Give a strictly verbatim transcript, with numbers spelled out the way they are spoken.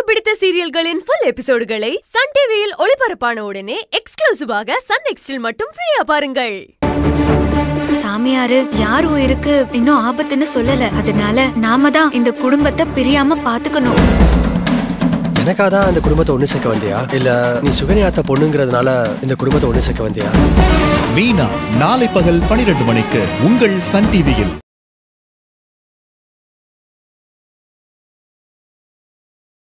பிடித்த சீரியல்களின் full எபிசோடுகளை Sun டிவியில் ஒளிபரப்பான உடனே எக்ஸ்க்ளூசிவாக சன் நெக்ஸ்டில் மட்டும் ஃப்ரீயா பாருங்கள். சாமியாரு யார் உயிருக்கு இன்னும் ஆபத்துன்னு சொல்லல. அதனால நாம தான் இந்த குடும்பத்தை பிரியாம பாத்துக்கணும். எனக்காதான் அந்த குடும்பத்தை ஒண்ணு சேர்க்க வந்தியா, இல்ல நீ சுகன்யாத்த பொண்ணுங்கிறதுனால இந்த குடும்பத்தை ஒண்ணு சேர்க்க வந்தியா? மீனா நாளை பகல் பனிரெண்டு மணிக்கு உங்கள் சன் டிவியில்.